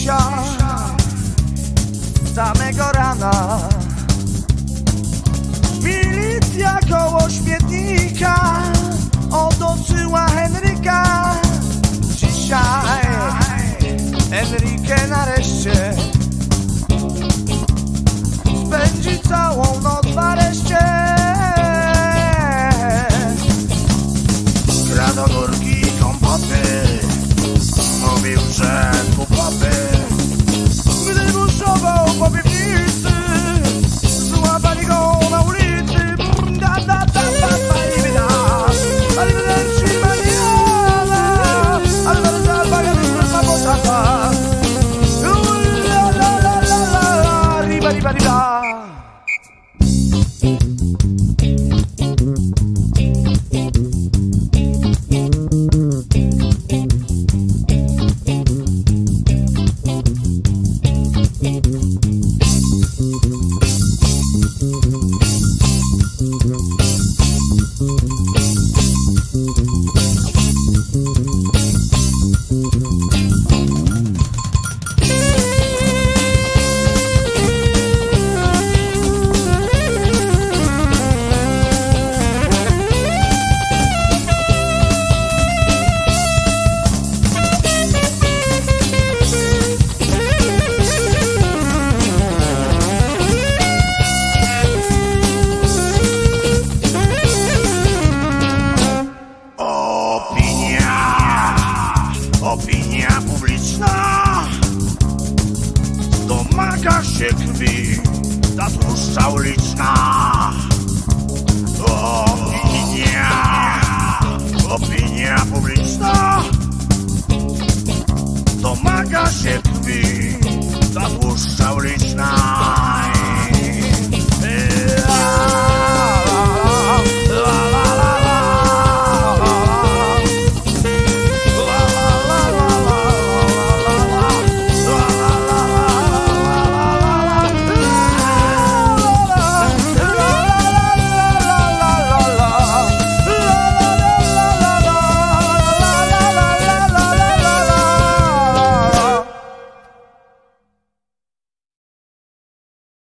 Dzisiaj z samego rana milicja koło śmietnika otoczyła Henryka. Dzisiaj Enrique nareszcie spędzi całą noc w areszcie. Kradł górki i kompoty, mówił, że głupoty. Gdy buszował po piwnicy, złapali go na ulicy. Opinia publiczna domaga się krwi, ta tłuszcza uliczna. Opinia publiczna domaga się krwi, ta tłuszcza uliczna.